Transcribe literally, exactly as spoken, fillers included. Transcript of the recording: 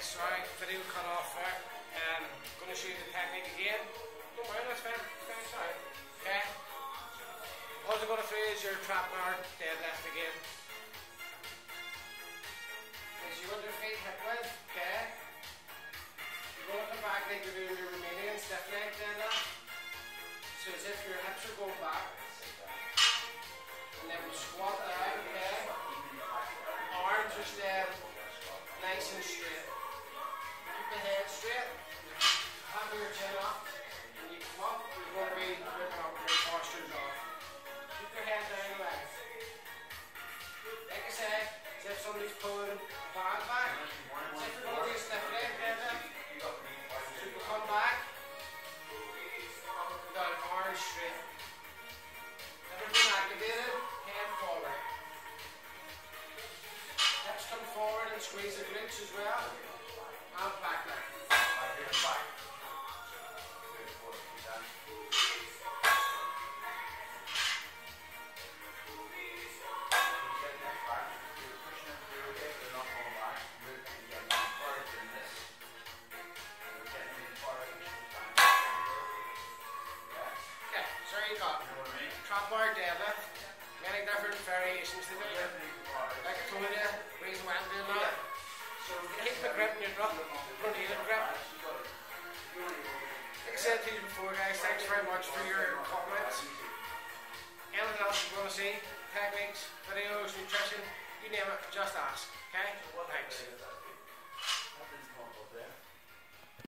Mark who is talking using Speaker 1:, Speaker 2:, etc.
Speaker 1: sorry, video cut off there. Um, I'm going to show you the technique again. Don't worry, that's fine, fine, sorry. Okay. All you're going to do is your trap bar deadlift again. As you want your feet hip width, okay. You're going to come back like you're doing your Romanian stiff leg deadlift. So as if your hips are going back. And then we squat down, okay. Arms are staying nice and straight. Keep the head straight. Have your chin up. When you come up, you're going to be looking up your postures off. Keep your head down the legs. Like I say, as if somebody's pulling a band back. As if you're going to do a stiff leg deadlift. So you come back. Down, arms straight. Everything activated, head forward. Hips come forward and squeeze the glutes as well. And back now. Back. Okay, so you got trap bar deadlift, many different variations to do. Like I told you, reason why I'm doing that. So keep the grip in your drum, don't need a grip. Like I said to you before guys, thanks very much for your comments. Anything else you want to see, techniques, videos, nutrition, you name it, just ask. Okay? Thanks.